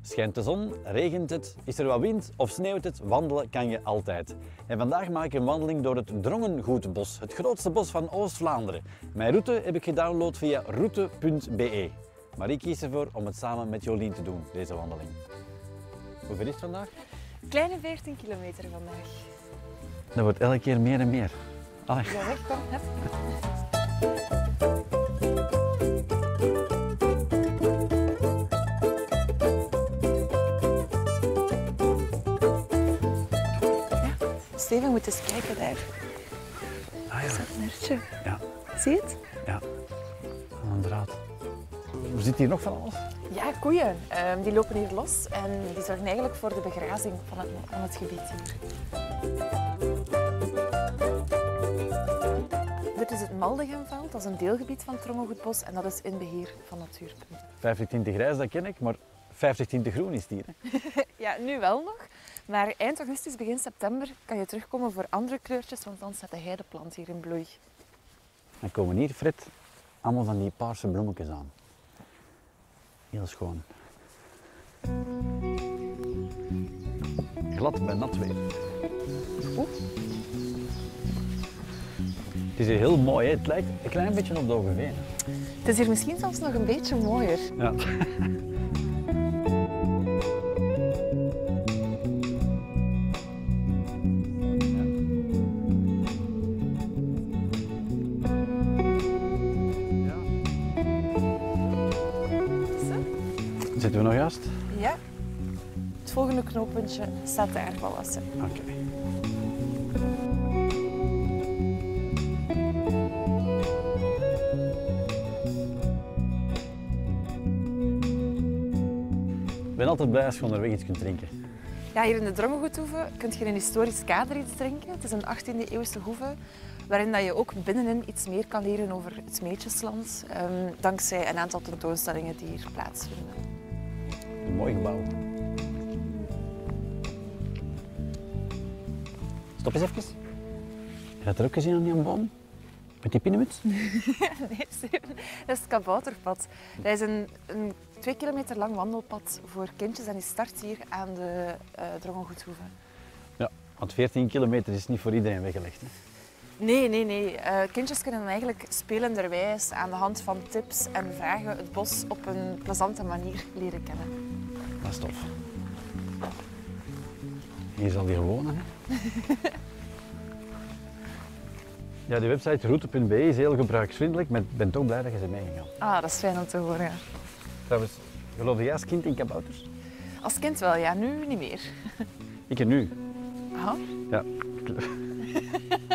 Schijnt de zon, regent het, is er wat wind of sneeuwt het, wandelen kan je altijd. En vandaag maak ik een wandeling door het Drongengoedbos, het grootste bos van Oost-Vlaanderen. Mijn route heb ik gedownload via route.be. Maar ik kies ervoor om het samen met Jolien te doen, deze wandeling. Hoeveel is het vandaag? Kleine 14 kilometer vandaag. Dat wordt elke keer meer en meer. Allee. Ja, weg, kom. Hup. Steven, moet eens kijken daar. Ah ja. Dat is een nertje. Ja. Zie je het? Ja. Aan een draad. Zit hier nog van alles? Ja, koeien. Die lopen hier los en die zorgen eigenlijk voor de begrazing van het gebied hier. Dit is het Maldegenveld, dat is een deelgebied van het Drongengoedbos en dat is in beheer van Natuurpunt. 50-20 grijs, dat ken ik, maar 50-20 groen is het hier. Hè? Ja, nu wel nog. Maar eind augustus, begin september kan je terugkomen voor andere kleurtjes, want dan staat de heideplant hier in bloei. Dan komen hier, Fred, allemaal van die paarse bloemetjes aan. Heel schoon. Glad bij nat weer. Oeh. Het is hier heel mooi, hè? Het lijkt een klein beetje op de Hoogeveen. Het is hier misschien zelfs nog een beetje mooier. Ja. Zitten we nog juist? Ja. Het volgende knooppuntje staat daar, Wallassen. Oké. Ik ben altijd blij als je onderweg iets kunt drinken. Ja, hier in de Drongengoedhoeve kun je in een historisch kader iets drinken. Het is een 18e-eeuwse hoeve waarin dat je ook binnenin iets meer kan leren over het Smeetjesland, dankzij een aantal tentoonstellingen die hier plaatsvinden. Een mooi gebouw. Stop eens even. Je hebt er ook gezien aan die boom? Met die pinnenmuts? Nee, Steven, dat is het kabouterpad. Dat is een 2 kilometer lang wandelpad voor kindjes en die start hier aan de Drongengoedhoeve. Ja, want 14 kilometer is niet voor iedereen weggelegd. Hè? Nee. Kindjes kunnen dan eigenlijk spelenderwijs aan de hand van tips en vragen het bos op een plezante manier leren kennen. Dat is tof. Hier zal hij wonen. Hè? Ja, de website route.be is heel gebruiksvriendelijk, maar ik ben toch blij dat je ze meegegaan. Ah, dat is fijn om te horen. Ja. Trouwens, geloofde jij als kind in kabouters? Als kind wel, ja, nu niet meer. Ik en nu. Aha. Ja.